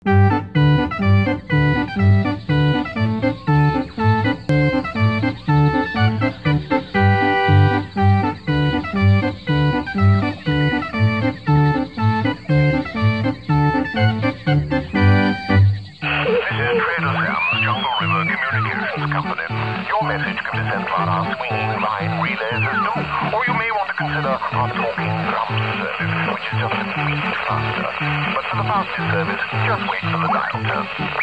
Your message can be sent via our swinging line relay system, or you may want to consider our talking drum service, which is just a bit faster. But for the fastest service, just wait for the dial tone.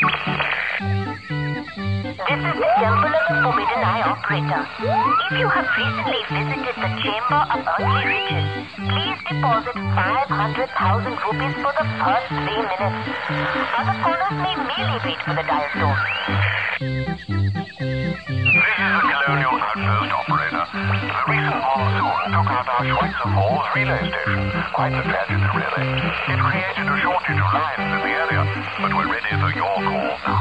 This is the Temple of the Forbidden Eye operator. If you have recently visited the Chamber of Earthly Riches, please deposit 500,000 rupees for the first 3 minutes. Other callers may merely wait for the dial tone. This is the Colonial Outpost operator. The recent monsoon took out our Schweitzer Falls relay station. Quite a tragedy, really. It created a shortage of lines in the area, but we're ready for your call now.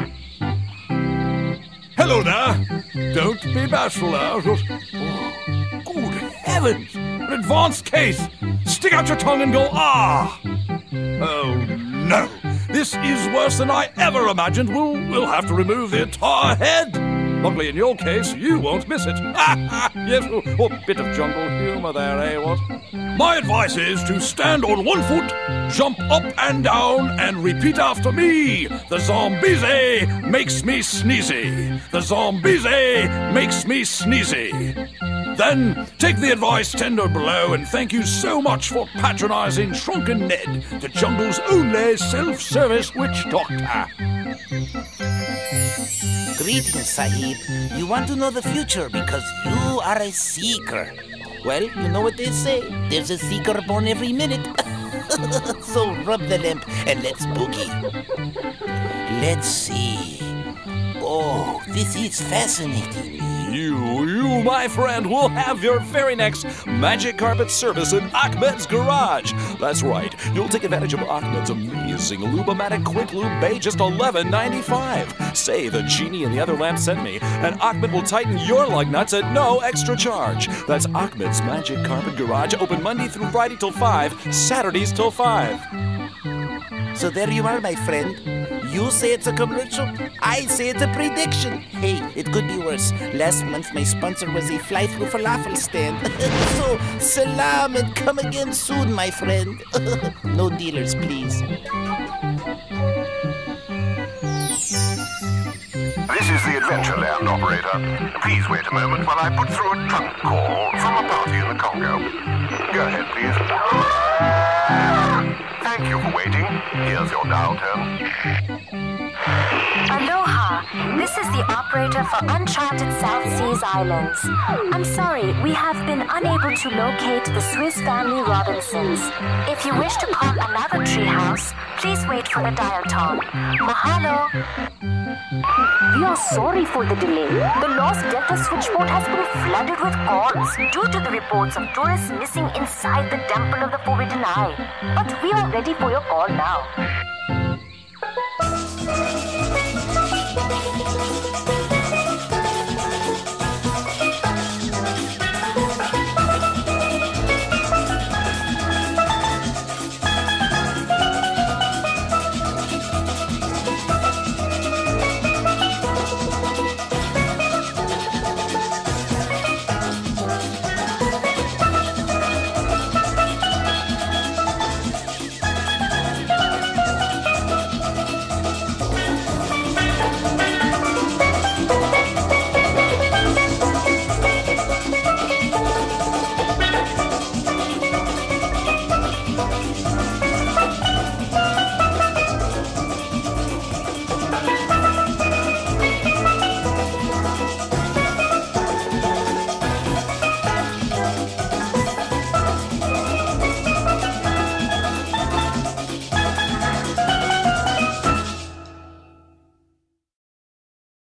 Hello there. Don't be bashful now. Oh, good heavens! An advanced case! Stick out your tongue and go, ah! Oh, no! This is worse than I ever imagined. We'll have to remove the entire head. Luckily, in your case, you won't miss it. Yes, a bit of jungle humor there, eh, what? My advice is to stand on one foot, jump up and down, and repeat after me. The Zombies makes me sneezy. The Zombies makes me sneezy. Then, take the advice tender below, and thank you so much for patronizing Shrunken Ned, the jungle's only self-service witch doctor. Greetings, Sahib. You want to know the future because you are a seeker. Well, you know what they say. There's a seeker born every minute. So rub the lamp and let's boogie. Let's see. Oh, this is fascinating. You, my friend, will have your very next magic carpet service in Ahmed's garage. That's right. You'll take advantage of Ahmed's amazing Lubomatic Quick Lube Bay, just $11.95. Say the genie and the other lamp sent me, and Ahmed will tighten your lug nuts at no extra charge. That's Ahmed's Magic Carpet Garage, open Monday through Friday till 5, Saturdays till 5. So there you are, my friend. You say it's a commercial, I say it's a prediction. Hey, it could be worse. Last month, my sponsor was a fly-through falafel stand. So, salam and come again soon, my friend. No dealers, please. This is the Adventureland operator. Please wait a moment while I put through a trunk call from a party in the Congo. Go ahead, please. Thank you for waiting. Here's your dial tone. Aloha. This is the operator for Uncharted South Seas Islands. I'm sorry, we have been unable to locate the Swiss Family Robinsons. If you wish to call another treehouse, please wait for the dial tone. Mahalo. We are sorry for the delay. The Lost Delta switchboard has been flooded with calls due to the reports of tourists missing inside the Temple of the Forbidden Eye. But we are ready for your call now.